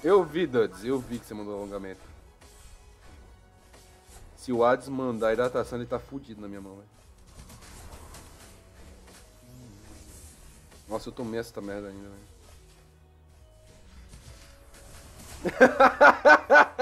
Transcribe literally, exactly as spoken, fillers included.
Eu vi, Duds, eu vi que você mandou alongamento. Se o Hades mandar hidratação, ele tá fudido na minha mão, velho. Nossa, eu tomei essa merda ainda, velho.